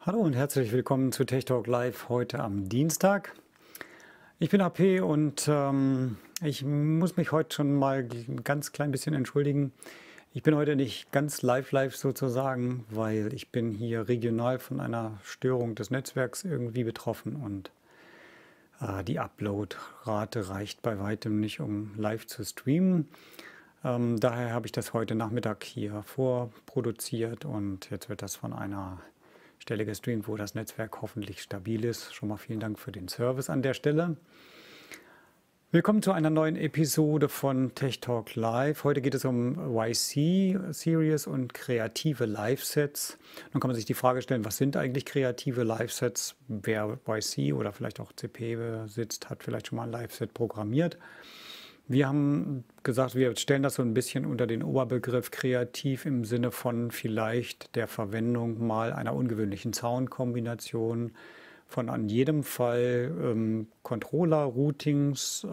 Hallo und herzlich willkommen zu Tech Talk Live heute am Dienstag. Ich bin AP und ich muss mich heute schon mal ein ganz klein bisschen entschuldigen. Ich bin heute nicht ganz live sozusagen, weil ich bin hier regional von einer Störung des Netzwerks irgendwie betroffen und die Uploadrate reicht bei weitem nicht, um live zu streamen. Daher habe ich das heute Nachmittag hier vorproduziert und jetzt wird das von einer Stelle gestreamt, wo das Netzwerk hoffentlich stabil ist. Schon mal vielen Dank für den Service an der Stelle. Willkommen zu einer neuen Episode von Tech Talk Live. Heute geht es um YC-Series und kreative Live-Sets. Dann kann man sich die Frage stellen, was sind eigentlich kreative Live-Sets? Wer YC oder vielleicht auch CP besitzt, hat vielleicht schon mal ein Live-Set programmiert. Wir haben gesagt, wir stellen das so ein bisschen unter den Oberbegriff kreativ im Sinne von vielleicht der Verwendung mal einer ungewöhnlichen Soundkombination von an jedem Fall Controller-Routings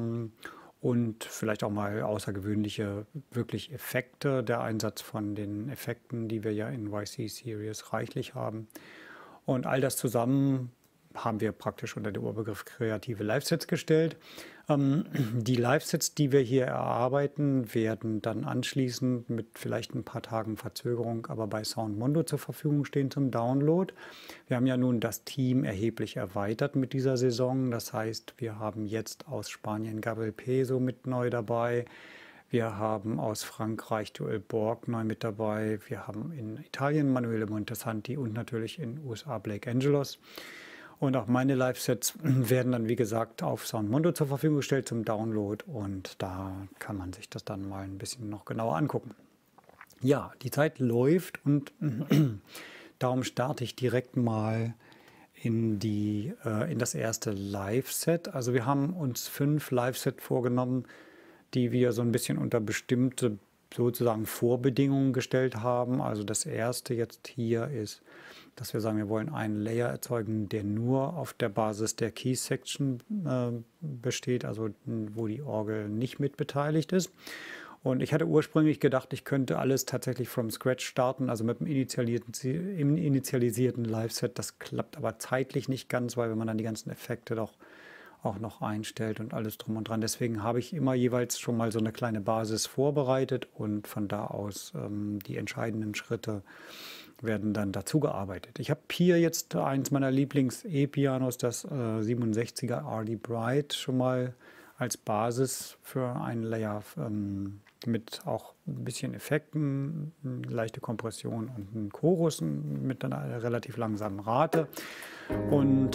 und vielleicht auch mal außergewöhnliche wirklich Effekte, der Einsatz von den Effekten, die wir ja in YC-Series reichlich haben. Und all das zusammen haben wir praktisch unter den Oberbegriff kreative Live-Sets gestellt. Die Live-Sets, die wir hier erarbeiten, werden dann anschließend mit vielleicht ein paar Tagen Verzögerung aber bei Soundmondo zur Verfügung stehen zum Download. Wir haben ja nun das Team erheblich erweitert mit dieser Saison. Das heißt, wir haben jetzt aus Spanien Gabriel Peso mit neu dabei. Wir haben aus Frankreich Joel Borg neu mit dabei. Wir haben in Italien Manuele Montesanti und natürlich in den USA Blake Angelos. Und auch meine Live-Sets werden dann, wie gesagt, auf Soundmondo zur Verfügung gestellt zum Download. Und da kann man sich das dann mal ein bisschen noch genauer angucken. Ja, die Zeit läuft und darum starte ich direkt mal in das erste Live-Set. Also wir haben uns 5 Live-Sets vorgenommen, die wir so ein bisschen unter bestimmte sozusagen Vorbedingungen gestellt haben. Also das erste jetzt hier ist, dass wir sagen, wir wollen einen Layer erzeugen, der nur auf der Basis der Key-Section besteht, also wo die Orgel nicht mit beteiligt ist. Und ich hatte ursprünglich gedacht, ich könnte alles tatsächlich from scratch starten, also mit dem initialisierten Live-Set. Das klappt aber zeitlich nicht ganz, weil wenn man dann die ganzen Effekte doch auch noch einstellt und alles drum und dran. Deswegen habe ich immer jeweils schon mal so eine kleine Basis vorbereitet und von da aus die entscheidenden Schritte werden dann dazu gearbeitet. Ich habe hier jetzt eins meiner Lieblings-E-Pianos, das 67er RD Bright, schon mal als Basis für einen Layer mit auch ein bisschen Effekten, leichte Kompression und einen Chorus mit einer relativ langsamen Rate. Und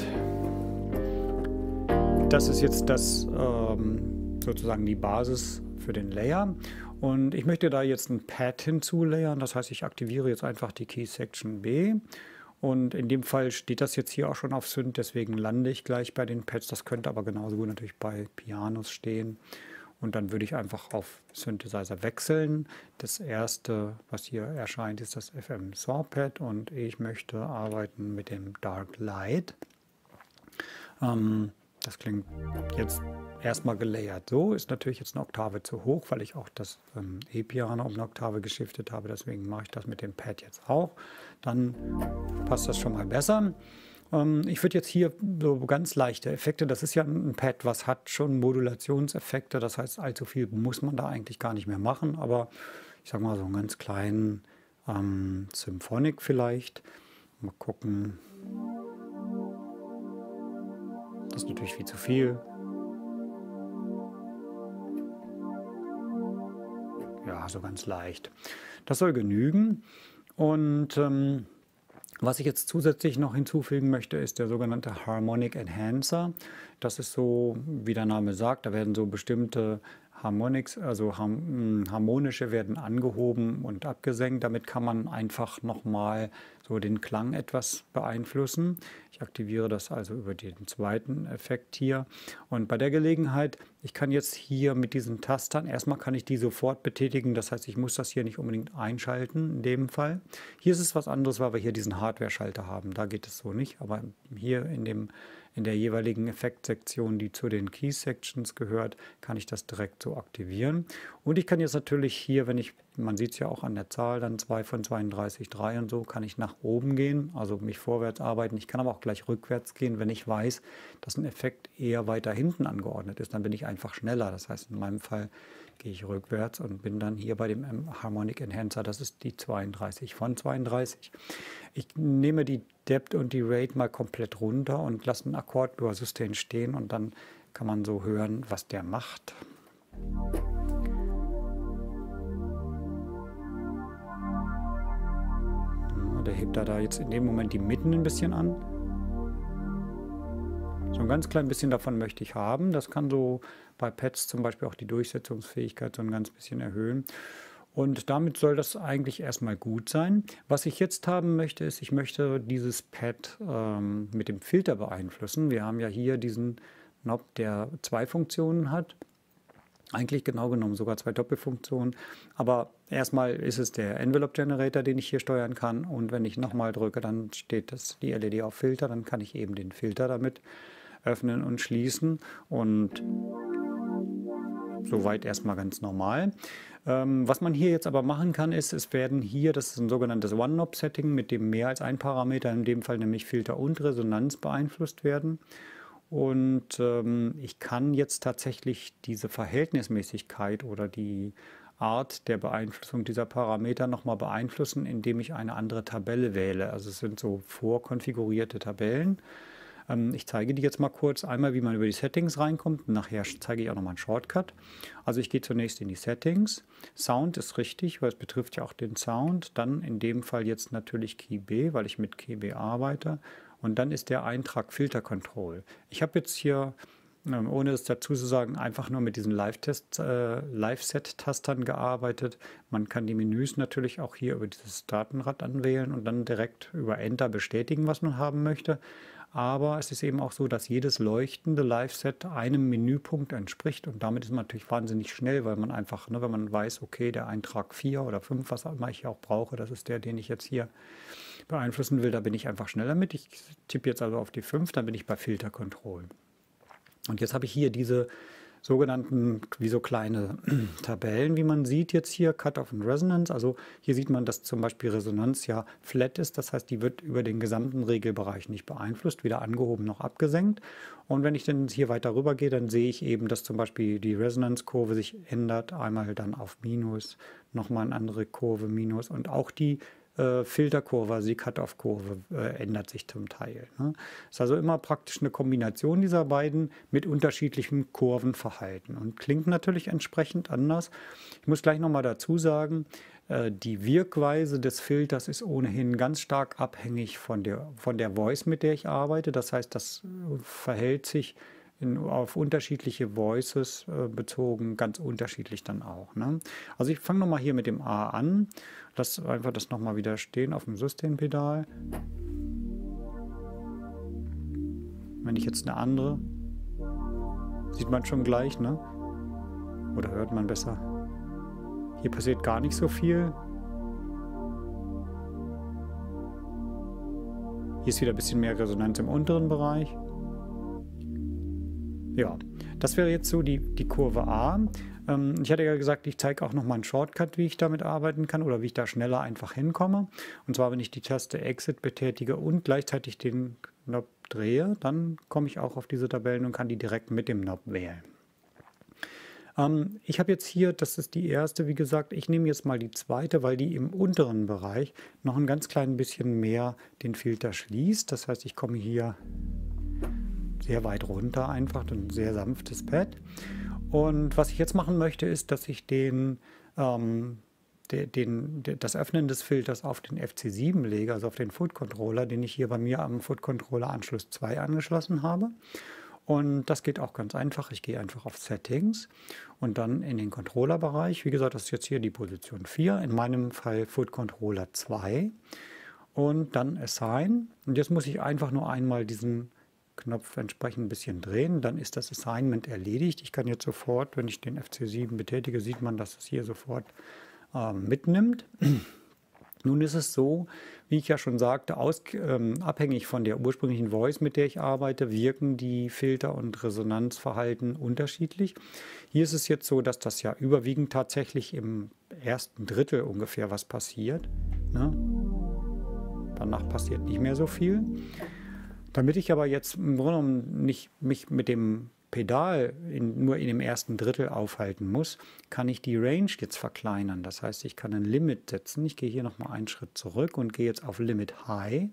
das ist jetzt sozusagen die Basis für den Layer. Und ich möchte da jetzt ein Pad hinzulayern. Das heißt, ich aktiviere jetzt einfach die Key Section B. Und in dem Fall steht das jetzt hier auch schon auf Synth, deswegen lande ich gleich bei den Pads. Das könnte aber genauso gut natürlich bei Pianos stehen. Und dann würde ich einfach auf Synthesizer wechseln. Das erste, was hier erscheint, ist das FM Sawpad und ich möchte arbeiten mit dem Dark Light. Das klingt jetzt erstmal gelayert so, ist natürlich jetzt eine Oktave zu hoch, weil ich auch das E-Piano um eine Oktave geschiftet habe. Deswegen mache ich das mit dem Pad jetzt auch. Dann passt das schon mal besser. Ich würde jetzt hier so ganz leichte Effekte, das ist ja ein Pad, was hat schon Modulationseffekte. Das heißt, allzu viel muss man da eigentlich gar nicht mehr machen. Aber ich sage mal so einen ganz kleinen Symphonic vielleicht. Mal gucken. Das ist natürlich viel zu viel. Ja, so ganz leicht. Das soll genügen. Und was ich jetzt zusätzlich noch hinzufügen möchte, ist der sogenannte Harmonic Enhancer. Das ist so, wie der Name sagt, da werden so bestimmte Harmonics, also harmonische werden angehoben und abgesenkt. Damit kann man einfach nochmal so den Klang etwas beeinflussen. Ich aktiviere das also über den zweiten Effekt hier. Und bei der Gelegenheit, ich kann jetzt hier mit diesen Tastern, erstmal kann ich die sofort betätigen. Das heißt, ich muss das hier nicht unbedingt einschalten in dem Fall. Hier ist es was anderes, weil wir hier diesen Hardware-Schalter haben. Da geht es so nicht, aber hier in der jeweiligen Effektsektion, die zu den Key Sections gehört, kann ich das direkt so aktivieren. Und ich kann jetzt natürlich hier, wenn ich man sieht es ja auch an der Zahl, dann 2 von 32,3 und so kann ich nach oben gehen, also mich vorwärts arbeiten. Ich kann aber auch gleich rückwärts gehen, wenn ich weiß, dass ein Effekt eher weiter hinten angeordnet ist. Dann bin ich einfach schneller. Das heißt, in meinem Fall gehe ich rückwärts und bin dann hier bei dem Harmonic Enhancer, das ist die 32 von 32. Ich nehme die Depth und die Rate mal komplett runter und lasse einen Akkord über Sustain stehen und dann kann man so hören, was der macht. Ja, der hebt da jetzt in dem Moment die Mitten ein bisschen an. So ein ganz klein bisschen davon möchte ich haben. Das kann so bei Pads zum Beispiel auch die Durchsetzungsfähigkeit so ein ganz bisschen erhöhen. Und damit soll das eigentlich erstmal gut sein. Was ich jetzt haben möchte, ist, ich möchte dieses Pad mit dem Filter beeinflussen. Wir haben ja hier diesen Knob, der 2 Funktionen hat. Eigentlich genau genommen sogar 2 Doppelfunktionen. Aber erstmal ist es der Envelope Generator, den ich hier steuern kann. Und wenn ich nochmal drücke, dann steht die LED auf Filter. Dann kann ich eben den Filter damit öffnen und schließen. Und soweit erstmal ganz normal. Was man hier jetzt aber machen kann, ist, es werden hier, das ist ein sogenanntes One-Knob-Setting, mit dem mehr als ein Parameter, in dem Fall nämlich Filter und Resonanz, beeinflusst werden. Und ich kann jetzt tatsächlich diese Verhältnismäßigkeit oder die Art der Beeinflussung dieser Parameter nochmal beeinflussen, indem ich eine andere Tabelle wähle. Also es sind so vorkonfigurierte Tabellen. Ich zeige die jetzt mal kurz einmal, wie man über die Settings reinkommt. Nachher zeige ich auch nochmal einen Shortcut. Also ich gehe zunächst in die Settings. Sound ist richtig, weil es betrifft ja auch den Sound. Dann in dem Fall jetzt natürlich Key B, weil ich mit Key B arbeite. Und dann ist der Eintrag Filter Control. Ich habe jetzt hier, ohne es dazu zu sagen, einfach nur mit diesen Live-Set-Tastern gearbeitet. Man kann die Menüs natürlich auch hier über dieses Datenrad anwählen und dann direkt über Enter bestätigen, was man haben möchte. Aber es ist eben auch so, dass jedes leuchtende Live-Set einem Menüpunkt entspricht und damit ist man natürlich wahnsinnig schnell, weil man einfach, wenn man weiß, okay, der Eintrag 4 oder 5, was immer ich auch brauche, das ist der, den ich jetzt hier beeinflussen will, da bin ich einfach schneller mit. Ich tippe jetzt also auf die 5, dann bin ich bei Filter Control. Und jetzt habe ich hier diese sogenannten, wie so kleine Tabellen, wie man sieht jetzt hier, Cutoff und Resonance. Also hier sieht man, dass zum Beispiel Resonanz ja flat ist, das heißt, die wird über den gesamten Regelbereich nicht beeinflusst, weder angehoben noch abgesenkt. Und wenn ich dann hier weiter rüber gehe, dann sehe ich eben, dass zum Beispiel die Resonanzkurve sich ändert, einmal dann auf Minus, nochmal eine andere Kurve Minus und auch die Filterkurve, also die Cut-Off-Kurve ändert sich zum Teil. Ne? Ist also immer praktisch eine Kombination dieser beiden mit unterschiedlichem Kurvenverhalten und klingt natürlich entsprechend anders. Ich muss gleich nochmal dazu sagen, die Wirkweise des Filters ist ohnehin ganz stark abhängig von der Voice, mit der ich arbeite. Das heißt, das verhält sich auf unterschiedliche Voices bezogen ganz unterschiedlich dann auch. Ne? Also ich fange nochmal hier mit dem A an. Lass einfach das nochmal wieder stehen auf dem Sustain-Pedal. Wenn ich jetzt eine andere, sieht man schon gleich, ne? Oder hört man besser. Hier passiert gar nicht so viel. Hier ist wieder ein bisschen mehr Resonanz im unteren Bereich. Ja, das wäre jetzt so die Kurve A. Ich hatte ja gesagt, ich zeige auch nochmal einen Shortcut, wie ich damit arbeiten kann oder wie ich da schneller einfach hinkomme. Und zwar, wenn ich die Taste Exit betätige und gleichzeitig den Knob drehe, dann komme ich auch auf diese Tabellen und kann die direkt mit dem Knob wählen. Ich habe jetzt hier, das ist die erste, wie gesagt, ich nehme jetzt mal die zweite, weil die im unteren Bereich noch ein ganz klein bisschen mehr den Filter schließt. Das heißt, ich komme hier sehr weit runter, einfach ein sehr sanftes Pad. Und was ich jetzt machen möchte, ist, dass ich das Öffnen des Filters auf den FC7 lege, also auf den Foot Controller, den ich hier bei mir am Foot Controller Anschluss 2 angeschlossen habe. Und das geht auch ganz einfach. Ich gehe einfach auf Settings und dann in den Controller-Bereich. Wie gesagt, das ist jetzt hier die Position 4, in meinem Fall Foot Controller 2. Und dann Assign. Und jetzt muss ich einfach nur einmal diesen Knopf entsprechend ein bisschen drehen, dann ist das Assignment erledigt. Ich kann jetzt sofort, wenn ich den FC7 betätige, sieht man, dass es hier sofort mitnimmt. Nun ist es so, wie ich ja schon sagte, abhängig von der ursprünglichen Voice, mit der ich arbeite, wirken die Filter und Resonanzverhalten unterschiedlich. Hier ist es jetzt so, dass das ja überwiegend tatsächlich im ersten Drittel ungefähr was passiert. Ne? Danach passiert nicht mehr so viel. Damit ich aber jetzt im Grunde genommen nicht mich mit dem Pedal nur in dem ersten Drittel aufhalten muss, kann ich die Range jetzt verkleinern. Das heißt, ich kann ein Limit setzen. Ich gehe hier nochmal einen Schritt zurück und gehe jetzt auf Limit High.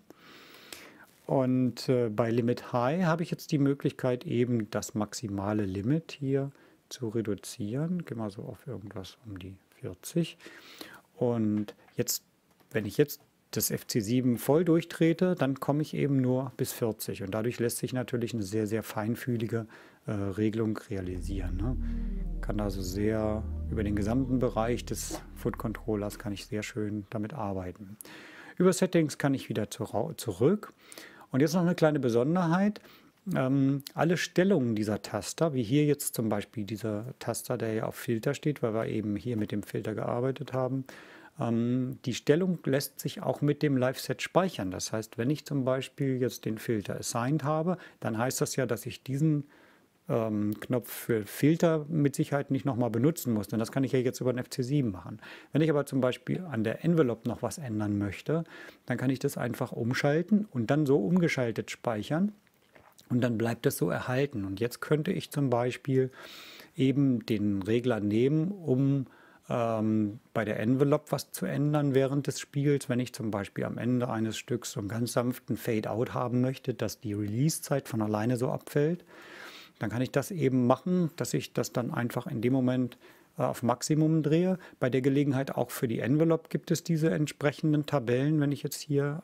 Und bei Limit High habe ich jetzt die Möglichkeit, eben das maximale Limit hier zu reduzieren. Gehe mal so auf irgendwas um die 40. Und jetzt, wenn ich jetzt das FC7 voll durchtrete, dann komme ich eben nur bis 40. Und dadurch lässt sich natürlich eine sehr, sehr feinfühlige Regelung realisieren. Ne? Kann also sehr über den gesamten Bereich des Foot Controllers kann ich sehr schön damit arbeiten. Über Settings kann ich wieder zurück. Und jetzt noch eine kleine Besonderheit. Alle Stellungen dieser Taster, wie hier jetzt zum Beispiel dieser Taster, der ja auf Filter steht, weil wir eben hier mit dem Filter gearbeitet haben, die Stellung lässt sich auch mit dem Live-Set speichern. Das heißt, wenn ich zum Beispiel jetzt den Filter assigned habe, dann heißt das ja, dass ich diesen Knopf für Filter mit Sicherheit nicht nochmal benutzen muss, denn das kann ich ja jetzt über den FC7 machen. Wenn ich aber zum Beispiel an der Envelope noch was ändern möchte, dann kann ich das einfach umschalten und dann so umgeschaltet speichern und dann bleibt es so erhalten. Und jetzt könnte ich zum Beispiel eben den Regler nehmen, um bei der Envelope was zu ändern während des Spiels, wenn ich zum Beispiel am Ende eines Stücks so einen ganz sanften Fade-Out haben möchte, dass die Release-Zeit von alleine so abfällt, dann kann ich das eben machen, dass ich das dann einfach in dem Moment auf Maximum drehe. Bei der Gelegenheit auch für die Envelope gibt es diese entsprechenden Tabellen, wenn ich jetzt hier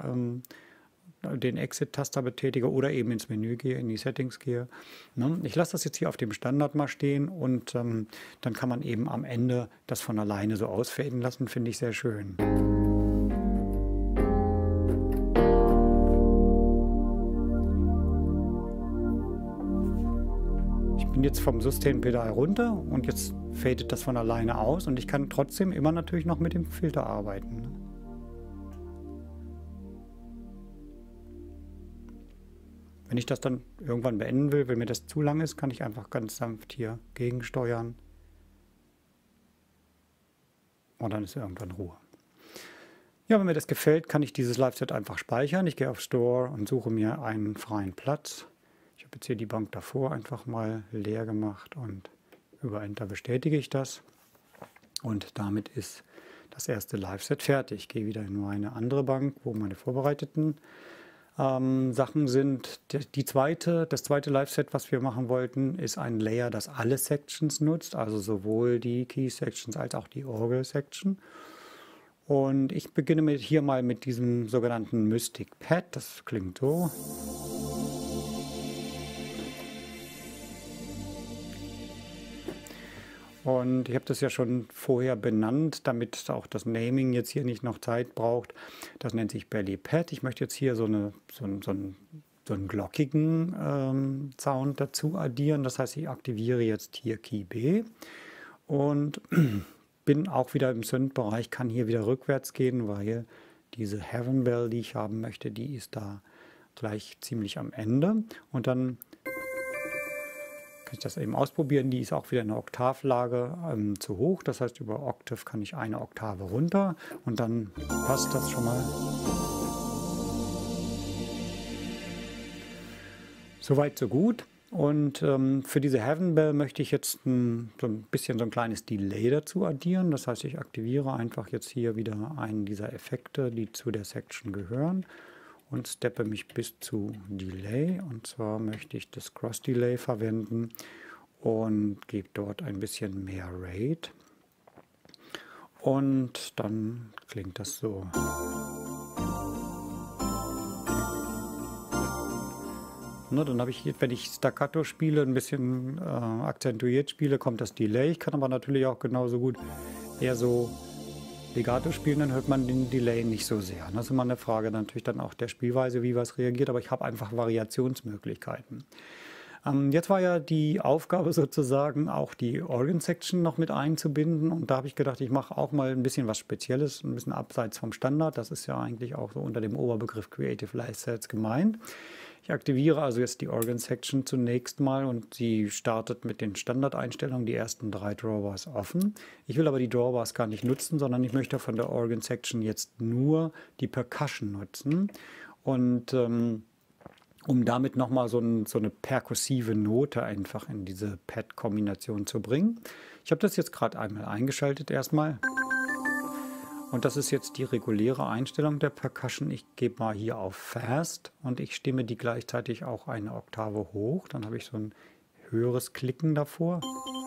den Exit-Taster betätige oder eben ins Menü gehe, in die Settings gehe. Ne? Ich lasse das jetzt hier auf dem Standard mal stehen und dann kann man eben am Ende das von alleine so ausfaden lassen, finde ich sehr schön. Ich bin jetzt vom Sustain-Pedal runter und jetzt fadet das von alleine aus und ich kann trotzdem immer natürlich noch mit dem Filter arbeiten. Ne? Wenn ich das dann irgendwann beenden will, wenn mir das zu lang ist, kann ich einfach ganz sanft hier gegensteuern. Und dann ist irgendwann Ruhe. Ja, wenn mir das gefällt, kann ich dieses Live-Set einfach speichern. Ich gehe auf Store und suche mir einen freien Platz. Ich habe jetzt hier die Bank davor einfach mal leer gemacht und über Enter bestätige ich das. Und damit ist das erste Live-Set fertig. Ich gehe wieder in eine andere Bank, wo meine vorbereiteten Sachen sind. Das zweite Live-Set, was wir machen wollten, ist ein Layer, das alle Sections nutzt, also sowohl die Key-Sections als auch die Orgel-Section. Und ich beginne hier mal mit diesem sogenannten Mystic Pad. Das klingt so. Und ich habe das ja schon vorher benannt, damit auch das Naming jetzt hier nicht noch Zeit braucht. Das nennt sich Belly Pad. Ich möchte jetzt hier so einen glockigen Sound dazu addieren. Das heißt, ich aktiviere jetzt hier Key B und bin auch wieder im Synth-Bereich, kann hier wieder rückwärts gehen, weil diese Heaven Bell, die ich haben möchte, die ist da gleich ziemlich am Ende. Und dann kann ich das eben ausprobieren. Die ist auch wieder in der Oktavlage zu hoch. Das heißt, über Octave kann ich eine Oktave runter und dann passt das schon mal. Soweit, so gut. Und für diese Heaven Bell möchte ich jetzt so ein kleines Delay dazu addieren. Das heißt, ich aktiviere einfach jetzt hier wieder einen dieser Effekte, die zu der Section gehören. Und steppe mich bis zu Delay. Und zwar möchte ich das Cross Delay verwenden und gebe dort ein bisschen mehr Rate. Und dann klingt das so. Ne, dann habe ich, wenn ich Staccato spiele, ein bisschen akzentuiert spiele, kommt das Delay. Ich kann aber natürlich auch genauso gut eher so Legato spielen, dann hört man den Delay nicht so sehr. Das ist immer eine Frage natürlich dann auch der Spielweise, wie was reagiert, aber ich habe einfach Variationsmöglichkeiten. Jetzt war ja die Aufgabe sozusagen auch die Organ Section noch mit einzubinden und da habe ich gedacht, ich mache auch mal ein bisschen was Spezielles, ein bisschen abseits vom Standard. Das ist ja eigentlich auch so unter dem Oberbegriff Creative Live Sets gemeint. Ich aktiviere also jetzt die Organ Section zunächst mal und sie startet mit den Standardeinstellungen, die ersten 3 Drawbars offen. Ich will aber die Drawbars gar nicht nutzen, sondern ich möchte von der Organ Section jetzt nur die Percussion nutzen und um damit nochmal so eine perkussive Note einfach in diese Pad-Kombination zu bringen. Ich habe das jetzt gerade einmal eingeschaltet erstmal. Und das ist jetzt die reguläre Einstellung der Percussion. Ich gebe mal hier auf Fast und ich stimme die gleichzeitig auch eine Oktave hoch. Dann habe ich so ein höheres Klicken davor.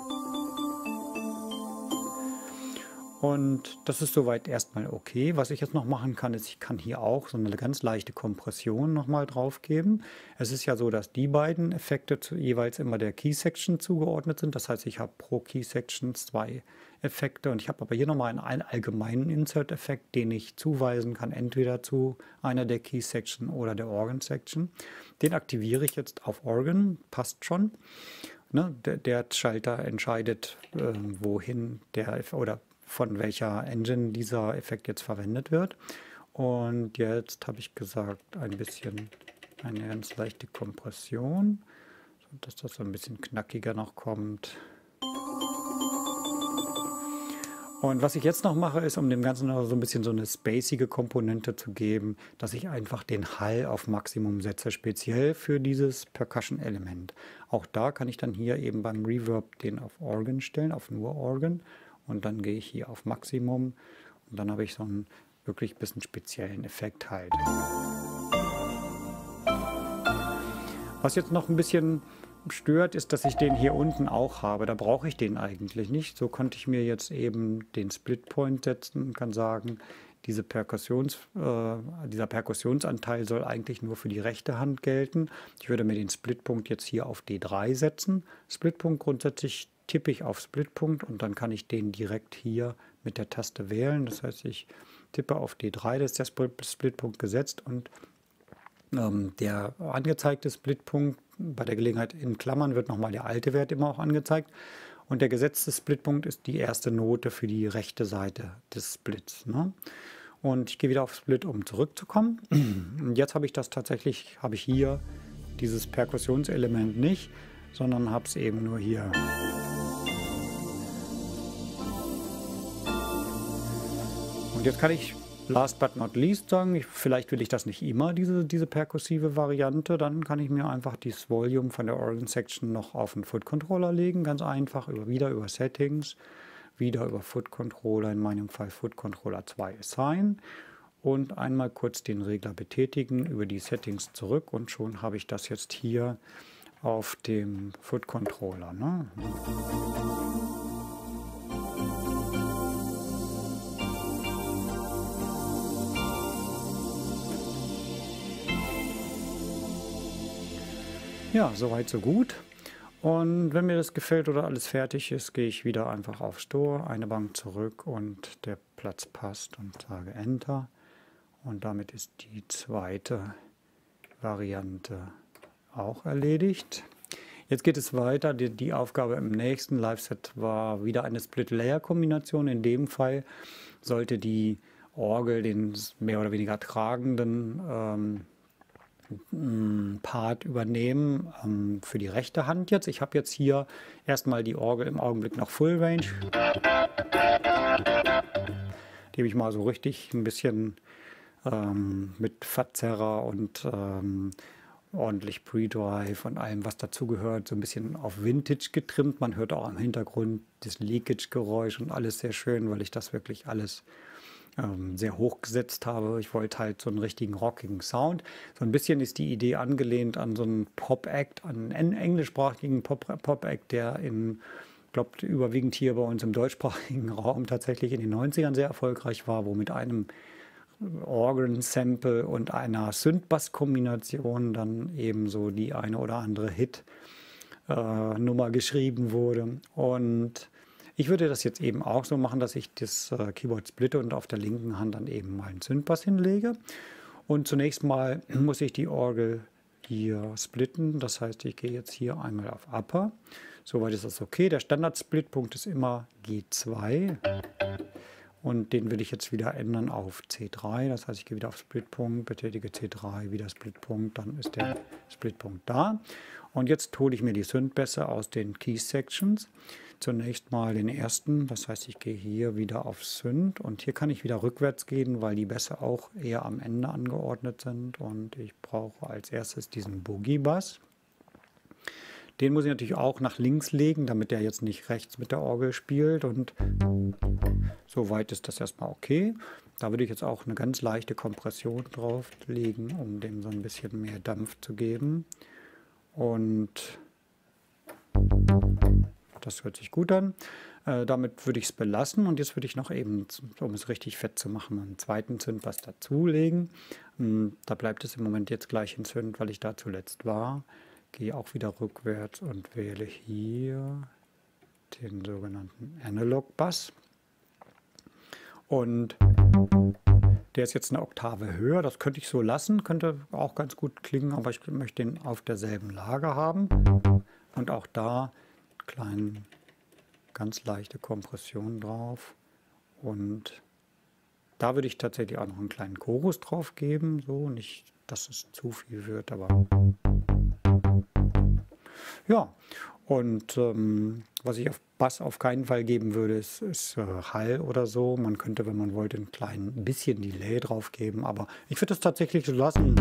Und das ist soweit erstmal okay. Was ich jetzt noch machen kann, ist, ich kann hier auch so eine ganz leichte Kompression nochmal drauf geben. Es ist ja so, dass die beiden Effekte jeweils immer der Key Section zugeordnet sind. Das heißt, ich habe pro Key Section 2 Effekte und ich habe aber hier nochmal einen allgemeinen Insert-Effekt, den ich zuweisen kann, entweder zu einer der Key Section oder der Organ Section. Den aktiviere ich jetzt auf Organ, passt schon. Ne, der Schalter entscheidet, wohin der oder von welcher Engine dieser Effekt jetzt verwendet wird. Und jetzt habe ich gesagt, eine ganz leichte Kompression, sodass das so ein bisschen knackiger noch kommt. Und was ich jetzt noch mache, ist, um dem Ganzen noch so ein bisschen so eine spacige Komponente zu geben, dass ich einfach den Hall auf Maximum setze, speziell für dieses Percussion-Element. Auch da kann ich dann hier eben beim Reverb den auf Organ stellen, auf nur Organ. Und dann gehe ich hier auf Maximum und dann habe ich so einen wirklich ein bisschen speziellen Effekt halt. Was jetzt noch ein bisschen stört, ist, dass ich den hier unten auch habe. Da brauche ich den eigentlich nicht. So konnte ich mir jetzt eben den Split Point setzen und kann sagen, dieser Perkussionsanteil soll eigentlich nur für die rechte Hand gelten. Ich würde mir den Splitpunkt jetzt hier auf D3 setzen. Splitpunkt grundsätzlich tippe ich auf Splitpunkt und dann kann ich den direkt hier mit der Taste wählen. Das heißt, ich tippe auf D3, da ist der Splitpunkt gesetzt und der angezeigte Splitpunkt bei der Gelegenheit in Klammern wird nochmal der alte Wert immer auch angezeigt. Und der gesetzte Splitpunkt ist die erste Note für die rechte Seite des Splits. Ne? Und ich gehe wieder auf Split, um zurückzukommen. Und jetzt habe ich hier dieses Perkussionselement nicht, sondern habe es eben nur hier. Und jetzt kann ich last but not least sagen, vielleicht will ich das nicht immer, diese perkussive Variante, dann kann ich mir einfach dieses Volume von der Organ Section noch auf den Foot Controller legen, ganz einfach, wieder über Settings, wieder über Foot Controller, in meinem Fall Foot Controller 2 Assign und einmal kurz den Regler betätigen, über die Settings zurück und schon habe ich das jetzt hier auf dem Foot Controller. Ne? Ja, soweit so gut. Und wenn mir das gefällt oder alles fertig ist, gehe ich wieder einfach auf Store, eine Bank zurück und der Platz passt und sage Enter. Und damit ist die zweite Variante auch erledigt. Jetzt geht es weiter. Die Aufgabe im nächsten Live-Set war wieder eine Split-Layer-Kombination. In dem Fall sollte die Orgel den mehr oder weniger tragenden Part übernehmen für die rechte Hand jetzt. Ich habe jetzt hier erstmal die Orgel im Augenblick noch Full Range. Die habe ich mal so richtig ein bisschen mit Verzerrer und ordentlich Pre-Drive und allem, was dazugehört, so ein bisschen auf Vintage getrimmt. Man hört auch im Hintergrund das Leakage-Geräusch und alles sehr schön, weil ich das wirklich alles sehr hoch gesetzt habe. Ich wollte halt so einen richtigen rockigen Sound. So ein bisschen ist die Idee angelehnt an so einen Pop-Act, an einen englischsprachigen Pop-Act, der glaube überwiegend hier bei uns im deutschsprachigen Raum tatsächlich in den 90ern sehr erfolgreich war, wo mit einem Organ-Sample und einer Synth-Bass-Kombination dann eben so die eine oder andere Hit-Nummer geschrieben wurde. Und ich würde das jetzt eben auch so machen, dass ich das Keyboard splitte und auf der linken Hand dann eben mal einen Synth-Bass hinlege. Und zunächst mal muss ich die Orgel hier splitten. Das heißt, ich gehe jetzt hier einmal auf Upper. Soweit ist das okay. Der Standard-Splitpunkt ist immer G2. Und den will ich jetzt wieder ändern auf C3. Das heißt, ich gehe wieder auf Splitpunkt, betätige C3, wieder Splitpunkt, dann ist der Splitpunkt da. Und jetzt hole ich mir die Synth-Bässe aus den Key Sections. Zunächst mal den ersten, das heißt, ich gehe hier wieder auf Synth und hier kann ich wieder rückwärts gehen, weil die Bässe auch eher am Ende angeordnet sind. Und ich brauche als erstes diesen Boogie-Bass. Den muss ich natürlich auch nach links legen, damit der jetzt nicht rechts mit der Orgel spielt. Und soweit ist das erstmal okay. Da würde ich jetzt auch eine ganz leichte Kompression drauflegen, um dem so ein bisschen mehr Dampf zu geben. Und das hört sich gut an. Damit würde ich es belassen und jetzt würde ich noch eben, um es richtig fett zu machen, einen zweiten Synth-Bass dazulegen. Da bleibt es im Moment jetzt gleich in Synth, weil ich da zuletzt war. Gehe auch wieder rückwärts und wähle hier den sogenannten Analog Bass. Und der ist jetzt eine Oktave höher. Das könnte ich so lassen, könnte auch ganz gut klingen, aber ich möchte ihn auf derselben Lage haben. Und auch da kleine, ganz leichte Kompression drauf. Und da würde ich tatsächlich auch noch einen kleinen Chorus drauf geben. So, nicht, dass es zu viel wird, aber ja, und was ich auf Bass auf keinen Fall geben würde, ist Hall oder so. Man könnte, wenn man wollte, ein klein bisschen Delay drauf geben, aber ich würde das tatsächlich so lassen.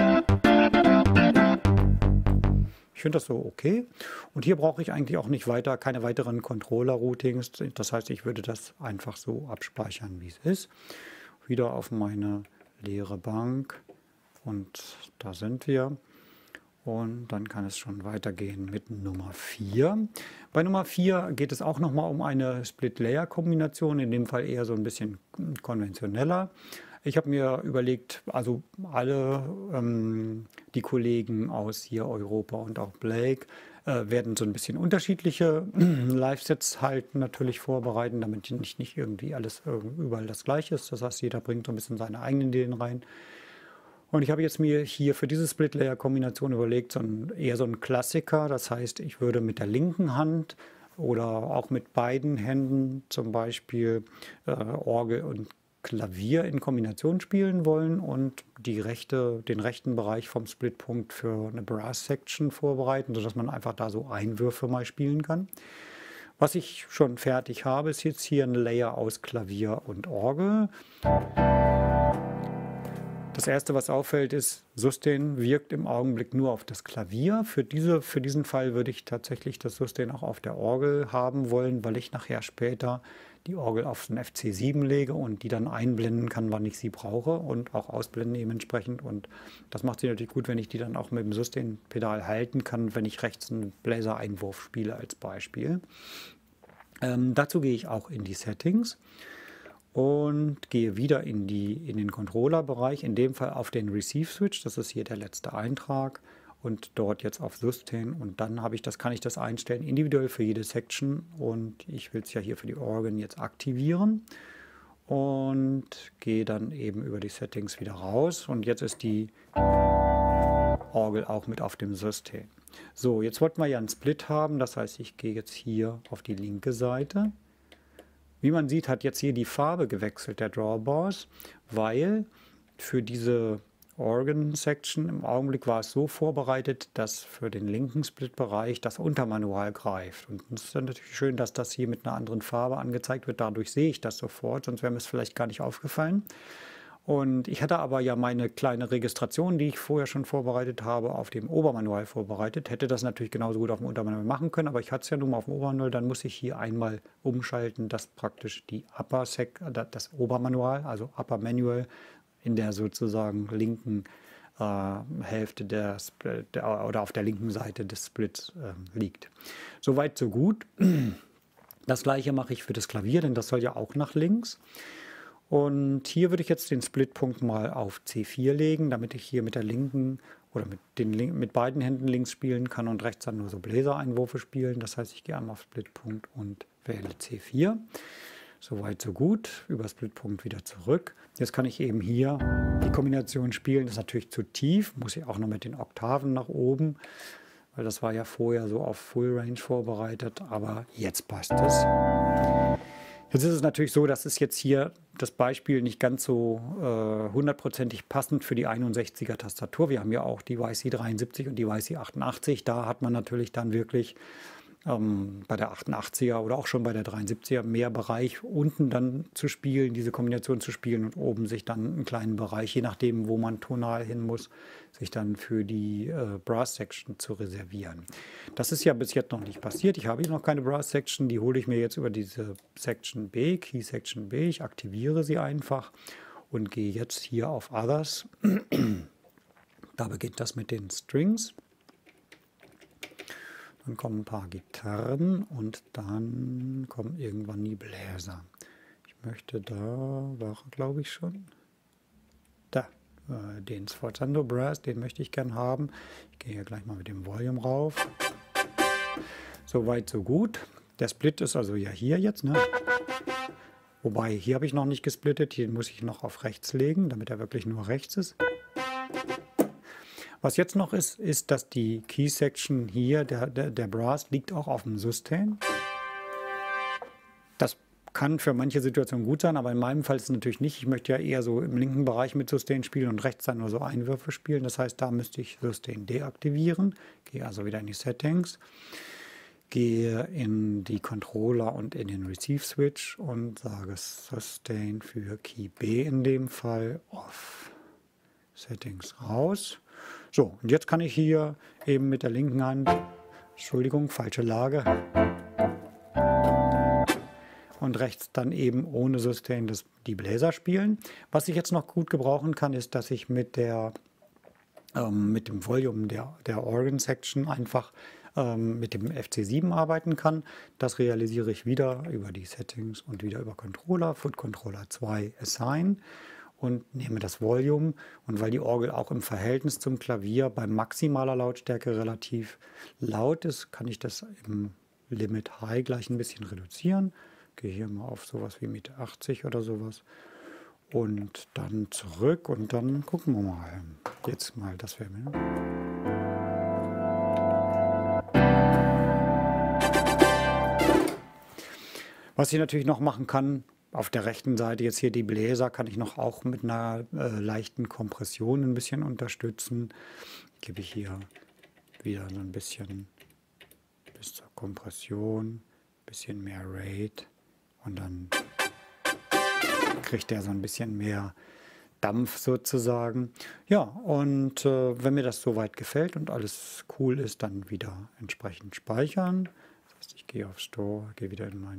Ich finde das so okay. Und hier brauche ich eigentlich auch nicht weiter, keine weiteren Controller-Routings. Das heißt, ich würde das einfach so abspeichern, wie es ist. Wieder auf meine leere Bank und da sind wir. Und dann kann es schon weitergehen mit Nummer 4. Bei Nummer 4 geht es auch nochmal um eine Split-Layer-Kombination, in dem Fall eher so ein bisschen konventioneller. Ich habe mir überlegt, also alle die Kollegen aus hier Europa und auch Blake werden so ein bisschen unterschiedliche Live-Sets halt natürlich vorbereiten, damit nicht irgendwie alles überall das Gleiche ist. Das heißt, jeder bringt so ein bisschen seine eigenen Ideen rein. Und ich habe jetzt mir hier für diese Split-Layer-Kombination überlegt, eher so ein Klassiker. Das heißt, ich würde mit der linken Hand oder auch mit beiden Händen zum Beispiel Orgel und Klavier in Kombination spielen wollen und den rechten Bereich vom Splitpunkt für eine Brass-Section vorbereiten, sodass man einfach da so Einwürfe mal spielen kann. Was ich schon fertig habe, ist jetzt hier ein Layer aus Klavier und Orgel. Das erste, was auffällt, ist, Sustain wirkt im Augenblick nur auf das Klavier. Für diesen Fall würde ich tatsächlich das Sustain auch auf der Orgel haben wollen, weil ich nachher später die Orgel auf so ein FC7 lege und die dann einblenden kann, wann ich sie brauche und auch ausblenden dementsprechend. Und das macht sie natürlich gut, wenn ich die dann auch mit dem Sustain-Pedal halten kann, wenn ich rechts einen Bläser-Einwurf spiele als Beispiel. Dazu gehe ich auch in die Settings. Und gehe wieder in den Controller-Bereich, in dem Fall auf den Receive-Switch, das ist hier der letzte Eintrag, und dort jetzt auf Sustain und dann kann ich das einstellen, individuell für jede Section und ich will es ja hier für die Organ jetzt aktivieren und gehe dann eben über die Settings wieder raus und jetzt ist die Orgel auch mit auf dem Sustain. So, jetzt wollten wir ja einen Split haben, das heißt, ich gehe jetzt hier auf die linke Seite. Wie man sieht, hat jetzt hier die Farbe gewechselt, der Drawbars, weil für diese Organ-Section im Augenblick war es so vorbereitet, dass für den linken Split-Bereich das Untermanual greift. Und es ist dann natürlich schön, dass das hier mit einer anderen Farbe angezeigt wird. Dadurch sehe ich das sofort, sonst wäre mir es vielleicht gar nicht aufgefallen. Und ich hatte aber ja meine kleine Registration, die ich vorher schon vorbereitet habe, auf dem Obermanual vorbereitet. Hätte das natürlich genauso gut auf dem Untermanual machen können, aber ich hatte es ja nun mal auf dem Obermanual. Dann muss ich hier einmal umschalten, dass praktisch das Obermanual, also Upper Manual, in der sozusagen linken Hälfte oder auf der linken Seite des Splits liegt. Soweit, so gut. Das gleiche mache ich für das Klavier, denn das soll ja auch nach links. Und hier würde ich jetzt den Splitpunkt mal auf C4 legen, damit ich hier mit der linken oder mit beiden Händen links spielen kann und rechts dann nur so Bläsereinwürfe spielen. Das heißt, ich gehe einmal auf Splitpunkt und wähle C4. Soweit, so gut. Über Splitpunkt wieder zurück. Jetzt kann ich eben hier die Kombination spielen. Das ist natürlich zu tief. Muss ich auch noch mit den Oktaven nach oben, weil das war ja vorher so auf Full Range vorbereitet. Aber jetzt passt es. Jetzt ist es natürlich so, dass es jetzt hier das Beispiel nicht ganz so hundertprozentig passend für die 61er Tastatur. Wir haben ja auch die YC73 und die YC88. Da hat man natürlich dann wirklich bei der 88er oder auch schon bei der 73er mehr Bereich unten dann zu spielen, diese Kombination zu spielen und oben sich dann einen kleinen Bereich, je nachdem, wo man tonal hin muss, sich dann für die Brass Section zu reservieren. Das ist ja bis jetzt noch nicht passiert. Ich habe hier noch keine Brass Section, die hole ich mir jetzt über diese Section B, Key Section B. Ich aktiviere sie einfach und gehe jetzt hier auf Others. Da beginnt das mit den Strings. Dann kommen ein paar Gitarren und dann kommen irgendwann die Bläser. Ich möchte da, war glaube ich schon, da, den Sforzando Brass, den möchte ich gern haben. Ich gehe hier gleich mal mit dem Volume rauf. Soweit, so gut. Der Split ist also ja hier jetzt, ne? Wobei, hier habe ich noch nicht gesplittet, hier muss ich noch auf rechts legen, damit er wirklich nur rechts ist. Was jetzt noch ist, ist, dass die Key Section hier, der Brass, liegt auch auf dem Sustain. Das kann für manche Situationen gut sein, aber in meinem Fall ist es natürlich nicht. Ich möchte ja eher so im linken Bereich mit Sustain spielen und rechts dann nur so Einwürfe spielen. Das heißt, da müsste ich Sustain deaktivieren. Gehe also wieder in die Settings, gehe in die Controller und in den Receive Switch und sage Sustain für Key B in dem Fall off. Settings raus. So, und jetzt kann ich hier eben mit der linken Hand, Entschuldigung, falsche Lage, und rechts dann eben ohne Sustain die Bläser spielen. Was ich jetzt noch gut gebrauchen kann, ist, dass ich mit dem Volume der Organ Section einfach mit dem FC7 arbeiten kann. Das realisiere ich wieder über die Settings und wieder über Controller, Foot Controller 2 Assign. Und nehme das Volume, und weil die Orgel auch im Verhältnis zum Klavier bei maximaler Lautstärke relativ laut ist, kann ich das im Limit High gleich ein bisschen reduzieren. Gehe hier mal auf sowas wie Mitte 80 oder sowas und dann zurück und dann gucken wir mal. Jetzt mal, das wäre mir. Was ich natürlich noch machen kann, auf der rechten Seite jetzt hier die Bläser kann ich noch auch mit einer leichten Kompression ein bisschen unterstützen. Gebe ich hier wieder so ein bisschen bis zur Kompression, ein bisschen mehr Rate und dann kriegt er so ein bisschen mehr Dampf sozusagen. Ja, und wenn mir das soweit gefällt und alles cool ist, dann wieder entsprechend speichern. Das heißt, ich gehe auf Store, gehe wieder in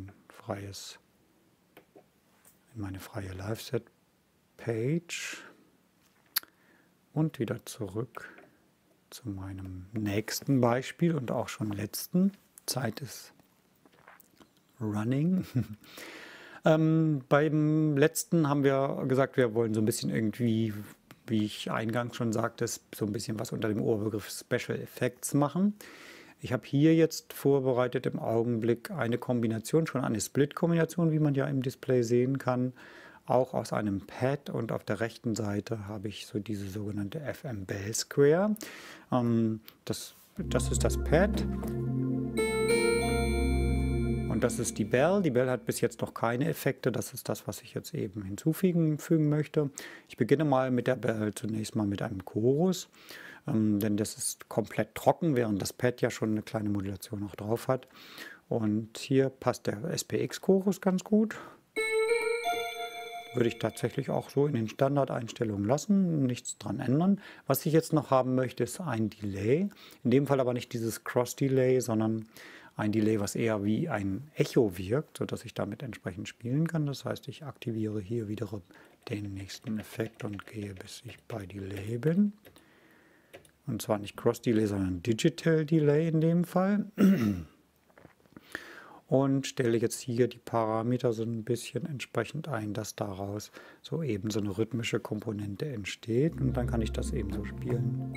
meine freie Live-Set-Page und wieder zurück zu meinem nächsten Beispiel und auch schon letzten. Zeit ist running. Beim letzten haben wir gesagt, wir wollen so ein bisschen irgendwie, wie ich eingangs schon sagte, so ein bisschen was unter dem Oberbegriff Special Effects machen. Ich habe hier jetzt vorbereitet im Augenblick eine Kombination, schon eine Split-Kombination, wie man ja im Display sehen kann, auch aus einem Pad, und auf der rechten Seite habe ich so diese sogenannte FM Bell Square. Das ist das Pad und das ist die Bell. Die Bell hat bis jetzt noch keine Effekte, das ist das, was ich jetzt eben hinzufügen möchte. Ich beginne mal mit der Bell zunächst mal mit einem Chorus. Denn das ist komplett trocken, während das Pad ja schon eine kleine Modulation noch drauf hat. Und hier passt der SPX-Chorus ganz gut. Würde ich tatsächlich auch so in den Standardeinstellungen lassen, nichts dran ändern. Was ich jetzt noch haben möchte, ist ein Delay. In dem Fall aber nicht dieses Cross-Delay, sondern ein Delay, was eher wie ein Echo wirkt, sodass ich damit entsprechend spielen kann. Das heißt, ich aktiviere hier wiederum den nächsten Effekt und gehe, bis ich bei Delay bin. Und zwar nicht Cross-Delay, sondern Digital Delay in dem Fall. Und stelle jetzt hier die Parameter so ein bisschen entsprechend ein, dass daraus so eben so eine rhythmische Komponente entsteht. Und dann kann ich das eben so spielen.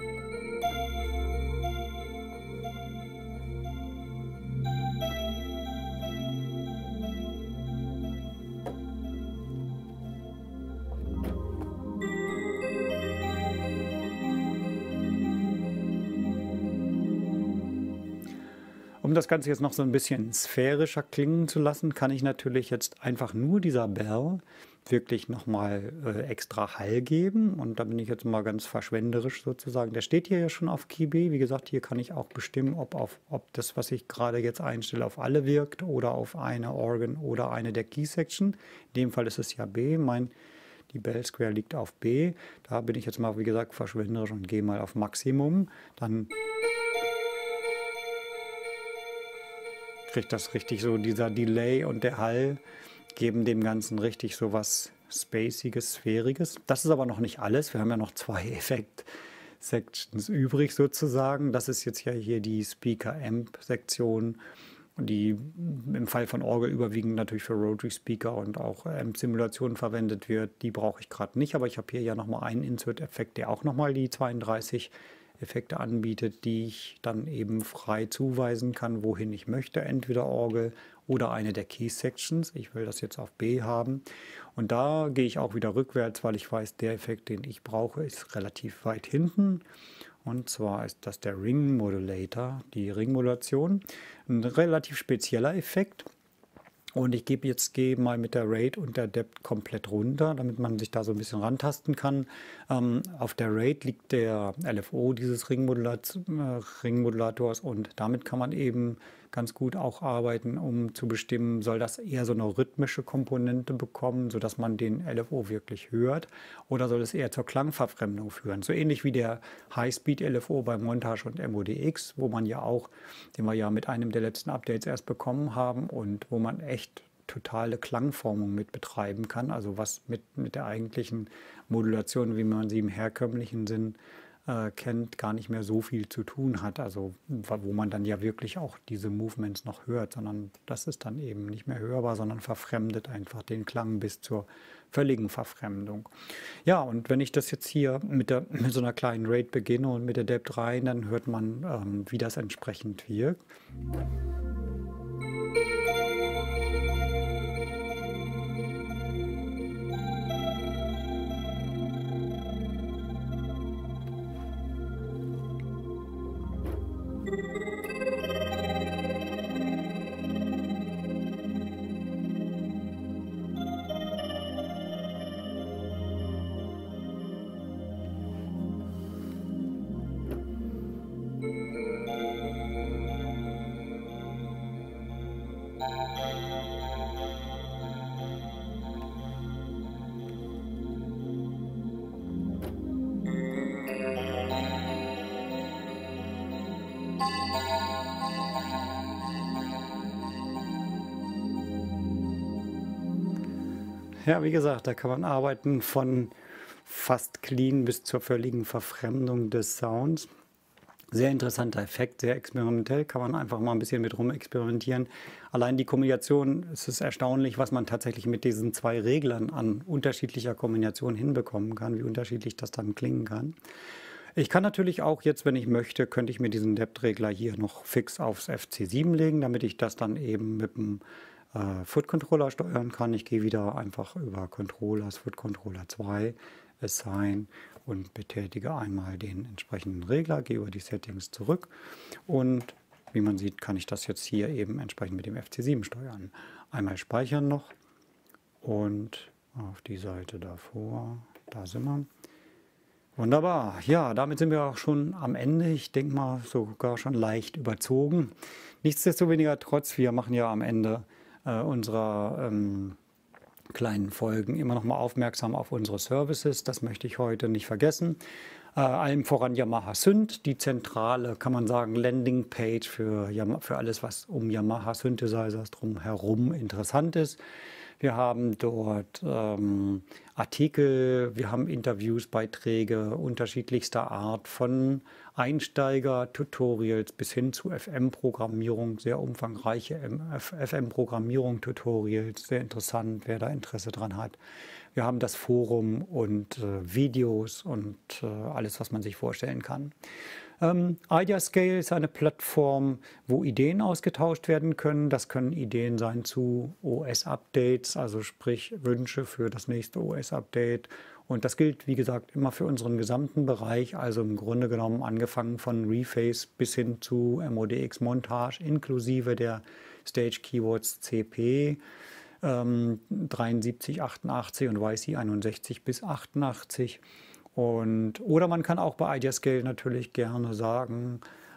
Um das Ganze jetzt noch so ein bisschen sphärischer klingen zu lassen, kann ich natürlich jetzt einfach nur dieser Bell wirklich nochmal extra Hall geben. Und da bin ich jetzt mal ganz verschwenderisch sozusagen. Der steht hier ja schon auf Key B. Wie gesagt, hier kann ich auch bestimmen, ob das, was ich gerade jetzt einstelle, auf alle wirkt oder auf eine Organ oder eine der Key Section. In dem Fall ist es ja B. Die Bell Square liegt auf B. Da bin ich jetzt mal, wie gesagt, verschwenderisch und gehe mal auf Maximum. Dann kriegt das richtig so, dieser Delay und der Hall geben dem Ganzen richtig so was Spaciges, Sphäriges. Das ist aber noch nicht alles. Wir haben ja noch 2 Effekt-Sections übrig sozusagen. Das ist jetzt ja hier die Speaker-Amp-Sektion, die im Fall von Orgel überwiegend natürlich für Rotary Speaker und auch Amp-Simulationen verwendet wird. Die brauche ich gerade nicht, aber ich habe hier ja nochmal einen Insert-Effekt, der auch nochmal die 32 Effekte anbietet, die ich dann eben frei zuweisen kann, wohin ich möchte, entweder Orgel oder eine der Key Sections. Ich will das jetzt auf B haben und da gehe ich auch wieder rückwärts, weil ich weiß, der Effekt, den ich brauche, ist relativ weit hinten. Und zwar ist das der Ring Modulator, die Ringmodulation, ein relativ spezieller Effekt. Und ich gehe mal mit der Rate und der Depth komplett runter, damit man sich da so ein bisschen rantasten kann. Auf der Rate liegt der LFO dieses Ringmodulators und damit kann man eben ganz gut auch arbeiten, um zu bestimmen, soll das eher so eine rhythmische Komponente bekommen, sodass man den LFO wirklich hört, oder soll es eher zur Klangverfremdung führen. So ähnlich wie der High-Speed LFO bei Montage und MODX, wo man ja auch, den wir ja mit einem der letzten Updates erst bekommen haben und wo man echt totale Klangformung mit betreiben kann, also was mit der eigentlichen Modulation, wie man sie im herkömmlichen Sinn kennt, gar nicht mehr so viel zu tun hat, also wo man dann ja wirklich auch diese Movements noch hört, sondern das ist dann eben nicht mehr hörbar, sondern verfremdet einfach den Klang bis zur völligen Verfremdung. Ja, und wenn ich das jetzt hier mit so einer kleinen Rate beginne und mit der Depth rein, dann hört man, wie das entsprechend wirkt. Ja, wie gesagt, da kann man arbeiten von fast clean bis zur völligen Verfremdung des Sounds. Sehr interessanter Effekt, sehr experimentell, kann man einfach mal ein bisschen mit rumexperimentieren. Allein die Kombination, es ist erstaunlich, was man tatsächlich mit diesen 2 Reglern an unterschiedlicher Kombination hinbekommen kann, wie unterschiedlich das dann klingen kann. Ich kann natürlich auch jetzt, wenn ich möchte, könnte ich mir diesen Depth-Regler hier noch fix aufs FC7 legen, damit ich das dann eben mit dem Foot Controller steuern kann. Ich gehe wieder einfach über Controllers, Foot Controller 2, Assign und betätige einmal den entsprechenden Regler, gehe über die Settings zurück und wie man sieht, kann ich das jetzt hier eben entsprechend mit dem FC7 steuern. Einmal speichern noch und auf die Seite davor, da sind wir. Wunderbar, ja, damit sind wir auch schon am Ende. Ich denke mal sogar schon leicht überzogen. Nichtsdestoweniger, wir machen ja am Ende unserer kleinen Folgen immer noch mal aufmerksam auf unsere Services. Das möchte ich heute nicht vergessen. Allem voran Yamaha Synth, die zentrale, kann man sagen, Landingpage für alles, was um Yamaha Synthesizers drumherum interessant ist. Wir haben dort Artikel, wir haben Interviews, Beiträge unterschiedlichster Art, von Einsteiger-Tutorials bis hin zu FM-Programmierung, sehr umfangreiche FM-Programmierung-Tutorials, sehr interessant, wer da Interesse dran hat. Wir haben das Forum und Videos und alles, was man sich vorstellen kann. Ideascale ist eine Plattform, wo Ideen ausgetauscht werden können. Das können Ideen sein zu OS-Updates, also sprich Wünsche für das nächste OS-Update. Und das gilt, wie gesagt, immer für unseren gesamten Bereich, also im Grunde genommen angefangen von Reface bis hin zu MODX-Montage inklusive der Stage Keywords CP 73, 88 und YC 61 bis 88. Oder man kann auch bei Ideascale natürlich gerne sagen,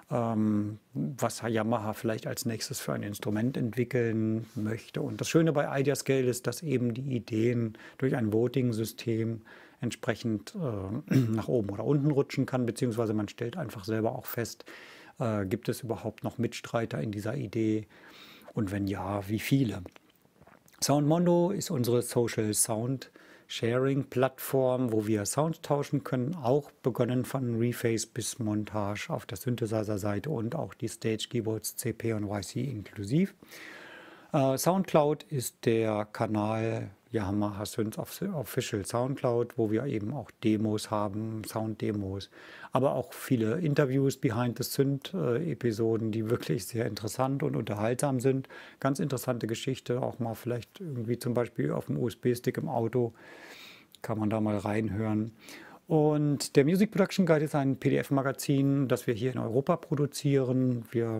was Yamaha vielleicht als nächstes für ein Instrument entwickeln möchte. Und das Schöne bei Ideascale ist, dass eben die Ideen durch ein Voting-System entsprechend nach oben oder unten rutschen kann, beziehungsweise man stellt einfach selber auch fest, gibt es überhaupt noch Mitstreiter in dieser Idee und wenn ja, wie viele. Soundmondo ist unsere Social Sound Sharing Plattform, wo wir Sound tauschen können, auch begonnen von Reface bis Montage auf der Synthesizer-Seite und auch die Stage Keyboards CP und YC inklusiv. Soundcloud ist der Kanal Yamaha Synth Official Soundcloud, wo wir eben auch Demos haben, Sound-Demos, aber auch viele Interviews, Behind the Synth-Episoden, die wirklich sehr interessant und unterhaltsam sind. Ganz interessante Geschichte, auch mal vielleicht irgendwie zum Beispiel auf dem USB-Stick im Auto, kann man da mal reinhören. Und der Music Production Guide ist ein PDF-Magazin, das wir hier in Europa produzieren. Wir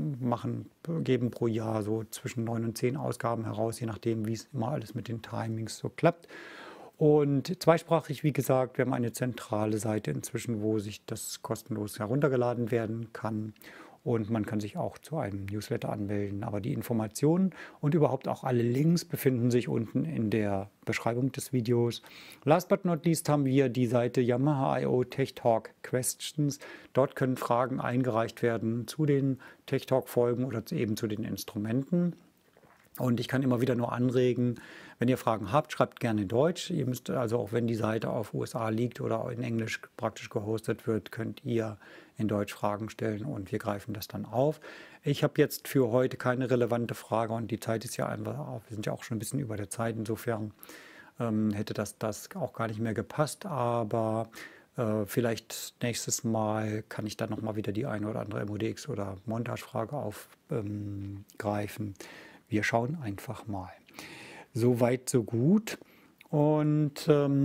geben pro Jahr so zwischen 9 und 10 Ausgaben heraus, je nachdem, wie es immer alles mit den Timings so klappt. Und zweisprachig, wie gesagt, wir haben eine zentrale Seite inzwischen, wo sich das kostenlos heruntergeladen werden kann. Und man kann sich auch zu einem Newsletter anmelden. Aber die Informationen und überhaupt auch alle Links befinden sich unten in der Beschreibung des Videos. Last but not least haben wir die Seite Yamaha.io Tech Talk Questions. Dort können Fragen eingereicht werden zu den Tech Talk Folgen oder eben zu den Instrumenten. Und ich kann immer wieder nur anregen, wenn ihr Fragen habt, schreibt gerne in Deutsch. Ihr müsst also, auch wenn die Seite auf USA liegt oder in Englisch praktisch gehostet wird, könnt ihr in Deutsch Fragen stellen und wir greifen das dann auf. Ich habe jetzt für heute keine relevante Frage und die Zeit ist ja einfach, wir sind ja auch schon ein bisschen über der Zeit, insofern hätte das auch gar nicht mehr gepasst, aber vielleicht nächstes Mal kann ich dann nochmal wieder die eine oder andere MODX oder Montagefrage aufgreifen. Wir schauen einfach mal. Soweit, so gut. Und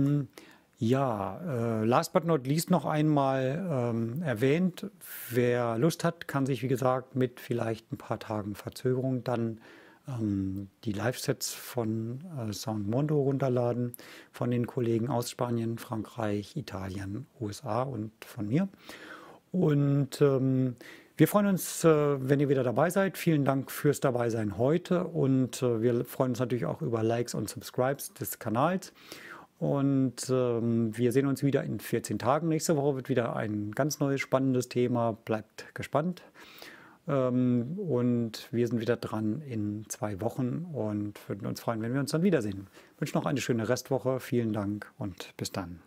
last but not least noch einmal erwähnt, wer Lust hat, kann sich, wie gesagt, mit vielleicht ein paar Tagen Verzögerung dann die Live-Sets von Soundmondo runterladen, von den Kollegen aus Spanien, Frankreich, Italien, USA und von mir. Und wir freuen uns, wenn ihr wieder dabei seid. Vielen Dank fürs Dabeisein heute und wir freuen uns natürlich auch über Likes und Subscribes des Kanals. Und wir sehen uns wieder in 14 Tagen. Nächste Woche wird wieder ein ganz neues, spannendes Thema. Bleibt gespannt. Und wir sind wieder dran in 2 Wochen und würden uns freuen, wenn wir uns dann wiedersehen. Ich wünsche noch eine schöne Restwoche. Vielen Dank und bis dann.